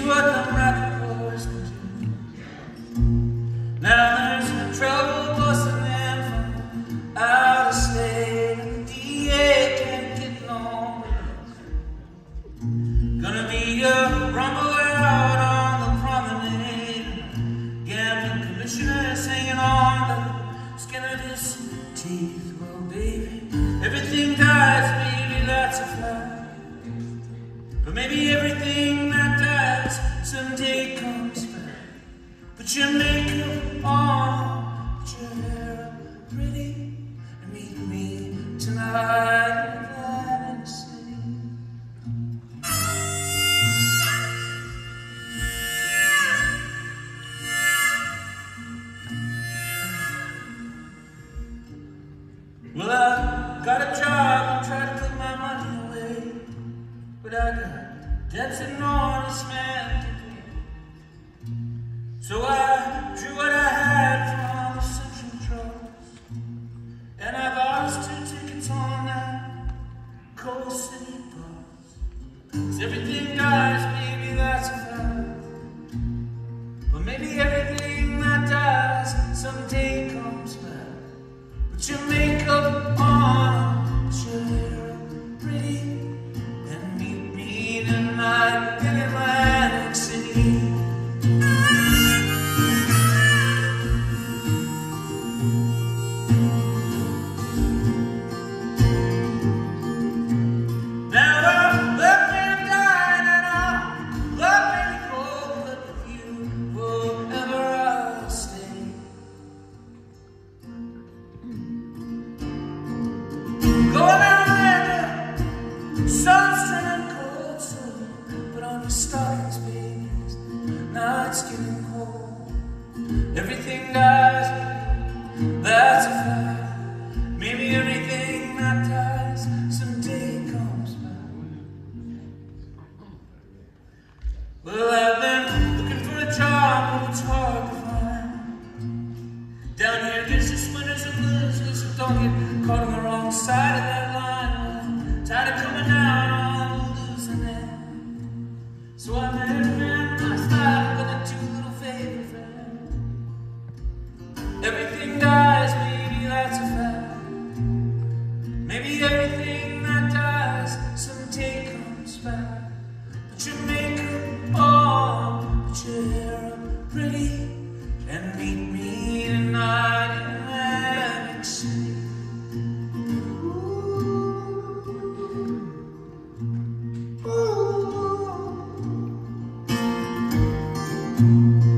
what the rocket wars can do. Now there's no trouble busting in from out of state, and the DA can't get no better. Gonna be a rumble out on the promenade, gambling commissioners hanging on the skin of his teeth. Well, baby, everything dies, baby, that's a fact. But maybe everything that dies someday comes back. Put your makeup on, put your hair up pretty, and meet me tonight in Atlantic City. Well, I got a job and tried to put my money away, but I got debts enormous, man, to pay. So I drew what I had from the Central Trust, and I bought us 2 tickets on that Coal City bus. 'Cause everything dies, baby, that's a fact. But maybe everything that dies someday comes back. Put your makeup on, put your hair up pretty, and meet me tonight in Atlantic City. Now the love man died and I'll love really cold, but with you forever I'll stay. Going out there, sunset and cold, so put on your stockings, babies. Now it's getting cold. Everything dies, that's a fact. Maybe everything that dies someday comes back. Well, I've been looking for a job, but it's hard to find. Down here, there's just winners and losers, so don't get caught on the wrong side of that line. Tired of coming down on losing it. So I met a man last night with a 2 little favorite friends. Everything dies, baby, that's a fact. Maybe everything that dies someday comes back. Put your makeup on, put your hair up pretty, and meet me tonight in Atlantic City. Ooh. Ooh.